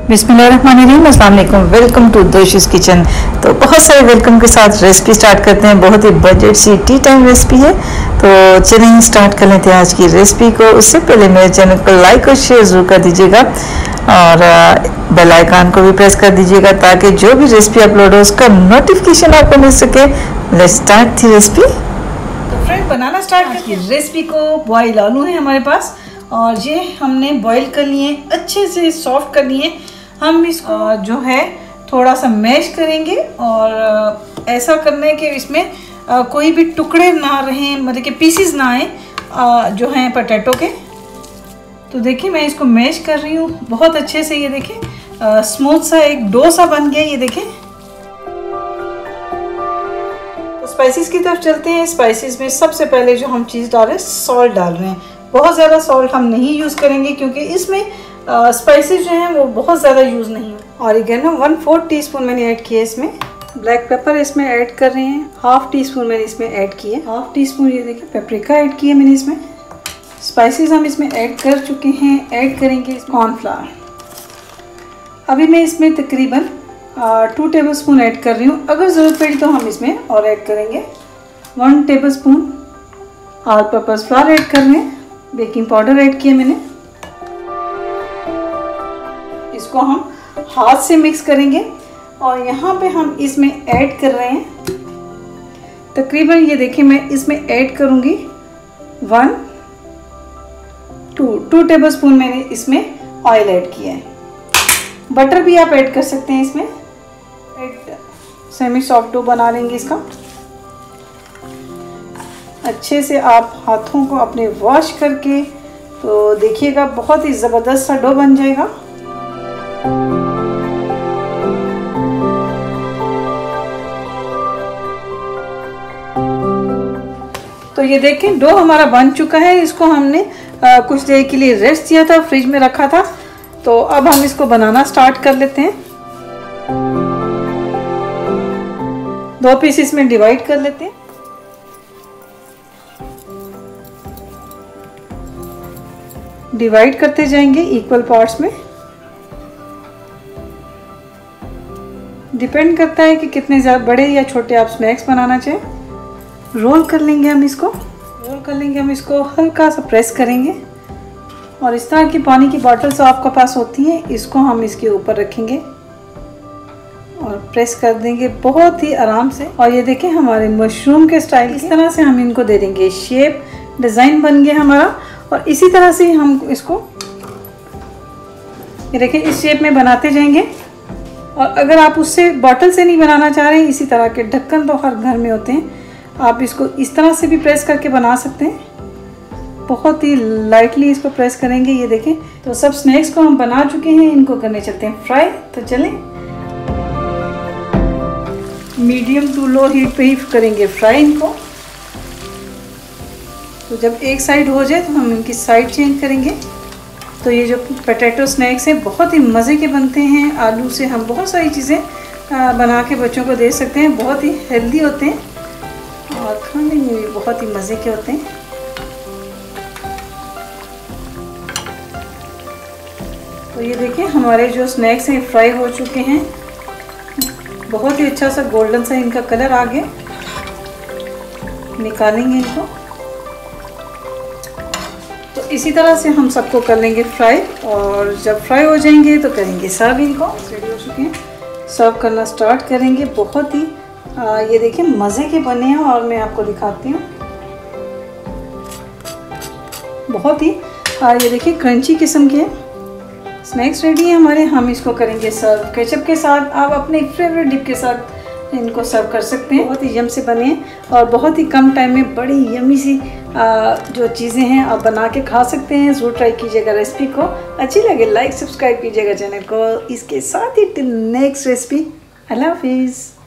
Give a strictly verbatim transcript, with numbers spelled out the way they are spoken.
बिस्मिल्लाहिर्रहमानिर्रहीम, अस्सलाम वालेकुम, वेलकम टू दोशीज़ किचन। तो बहुत सारे वेलकम के साथ रेसिपी स्टार्ट करते हैं। बहुत ही बजट सी टी टाइम रेसिपी है, तो चलिए स्टार्ट कर लेते हैं आज की रेसिपी को। उससे पहले मेरे चैनल को लाइक और शेयर ज़रूर कर दीजिएगा और बेल आइकन को भी प्रेस कर दीजिएगा ताकि जो भी रेसिपी अपलोड हो उसका नोटिफिकेशन आपको मिल सके। Let's start the recipe. तो फ्रेंड, बनाना स्टार्ट करके रेसिपी को बॉयल आलू है हमारे पास और ये हमने बॉईल कर लिए, अच्छे से सॉफ्ट कर लिए। हम इसको जो है थोड़ा सा मैश करेंगे और ऐसा करना है कि इसमें कोई भी टुकड़े ना रहें, मतलब कि पीसेस ना आए जो हैं पोटैटो के। तो देखिए मैं इसको मैश कर रही हूँ बहुत अच्छे से। ये देखें स्मूथ सा एक डो सा बन गया। ये देखें। तो स्पाइसेस की तरफ चलते हैं। स्पाइसेस में सबसे पहले जो हम चीज़ डाल रहे हैं, सॉल्ट डाल रहे हैं। बहुत ज़्यादा सॉल्ट हम नहीं यूज़ करेंगे क्योंकि इसमें स्पाइसेस जो हैं वो बहुत ज़्यादा यूज़ नहीं है। Oregano one fourth teaspoon मैंने ऐड किया इसमें। ब्लैक पेपर इसमें ऐड कर रहे हैं, हाफ टी स्पून मैंने इसमें ऐड किया। हाफ टी स्पून ये देखिए पेपरिका ऐड किया मैंने इसमें। स्पाइसेस हम इसमें ऐड कर चुके हैं। ऐड करेंगे कॉर्नफ्लावर। अभी मैं इसमें तकरीबन टू टेबल स्पून ऐड कर रही हूँ। अगर ज़रूरत पड़ी तो हम इसमें और ऐड करेंगे। One tablespoon all purpose flour add कर रहे हैं। बेकिंग पाउडर ऐड किया मैंने। इसको हम हाथ से मिक्स करेंगे और यहाँ पे हम इसमें ऐड कर रहे हैं तकरीबन, ये देखिए मैं इसमें ऐड करूँगी one two two tablespoon मैंने इसमें ऑयल ऐड किया है। बटर भी आप ऐड कर सकते हैं इसमें। सेमी सॉफ्ट डो बना लेंगे इसका। अच्छे से आप हाथों को अपने वॉश करके, तो देखिएगा बहुत ही ज़बरदस्त सा डो बन जाएगा। तो ये देखें डो हमारा बन चुका है। इसको हमने आ, कुछ देर के लिए रेस्ट दिया था, फ्रिज में रखा था। तो अब हम इसको बनाना स्टार्ट कर लेते हैं। दो पीसेस में डिवाइड कर लेते हैं। डिवाइड करते जाएंगे इक्वल पार्ट्स में। डिपेंड करता है कि कितने ज़्यादा बड़े या छोटे आप स्नैक्स बनाना चाहें। रोल कर लेंगे हम इसको। रोल कर लेंगे हम इसको, हल्का सा प्रेस करेंगे और इस तरह की पानी की बॉटल्स आपके पास होती हैं, इसको हम इसके ऊपर रखेंगे और प्रेस कर देंगे बहुत ही आराम से। और ये देखें हमारे मशरूम के स्टाइल, इस तरह से हम इनको दे देंगे शेप। डिज़ाइन बन गया हमारा और इसी तरह से हम इसको, ये देखिए इस शेप में बनाते जाएंगे। और अगर आप उससे बॉटल से नहीं बनाना चाह रहे हैं, इसी तरह के ढक्कन तो हर घर में होते हैं, आप इसको इस तरह से भी प्रेस करके बना सकते हैं। बहुत ही लाइटली इसको प्रेस करेंगे। ये देखें। तो सब स्नैक्स को हम बना चुके हैं, इनको करने चलते हैं फ्राई। तो चलें, मीडियम टू लो हीट पे ही करेंगे फ्राई इनको। तो जब एक साइड हो जाए तो हम इनकी साइड चेंज करेंगे। तो ये जो पोटैटो स्नैक्स हैं बहुत ही मज़े के बनते हैं। आलू से हम बहुत सारी चीज़ें बना के बच्चों को दे सकते हैं। बहुत ही हेल्दी होते हैं और खाने में भी बहुत ही मज़े के होते हैं। तो ये देखिए हमारे जो स्नैक्स हैं फ्राई हो चुके हैं। बहुत ही अच्छा सा गोल्डन सा इनका कलर आ गया। निकालेंगे इनको। तो इसी तरह से हम सबको कर लेंगे फ्राई और जब फ्राई हो जाएंगे तो करेंगे सर्व। इनको रेडी हो चुके हैं, सर्व करना स्टार्ट करेंगे। बहुत ही आ, ये देखिए मज़े के बने हैं और मैं आपको दिखाती हूँ। बहुत ही आ, ये देखिए क्रंची किस्म के स्नैक्स रेडी है हमारे। हम इसको करेंगे सर्व केचप के साथ। आप अपने फेवरेट डिप के साथ इनको सर्व कर सकते हैं। बहुत ही यम से बने हैं और बहुत ही कम टाइम में बड़ी यमी सी आ, जो चीज़ें हैं आप बना के खा सकते हैं। ज़रूर ट्राई कीजिएगा रेसिपी को। अच्छी लगे लाइक सब्सक्राइब कीजिएगा चैनल को। इसके साथ ही टिल नेक्स्ट रेसिपी। अल्लाह हाफिज़।